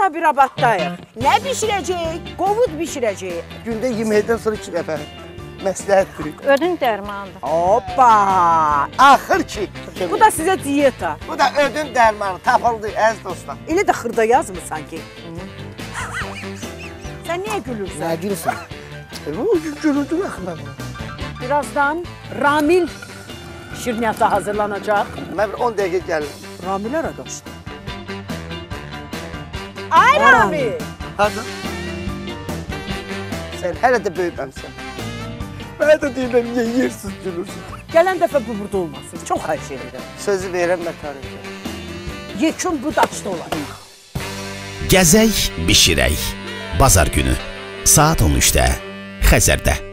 sonra bir rabatdayıq. Nə bişirəcəyik? Qovud bişirəcəyik. Gündə yeməkdən sonra 2 dəfə məsləhət birik. Ödün dərmanıdır. Hoppa! Axır ki. Bu da sizə diyeta. Bu da ödün dərmanı tapıldı əziz dostlar. Elə də xırda yazmırsan ki. Sən niyə gülürsən? Nə gülürsən? Bu gülürdün axı mən bunu. Birazdan Ramil şirniyyatı hazırlanacaq. Mən 10 dəqiqə gəlir. Ramil arada. Ay Ramil! Harada? Sən hələ də böyüməmsən. Mən də deyirəm, niyə yersiz gülürsün? Gələn dəfə bu burada olmasın. Çox xahiş edirəm. Sözü verəm mən tarixə. Yekun bu daşda olacaq. Gəzək, bişirək. Bazar günü saat 13-də Xəzərdə.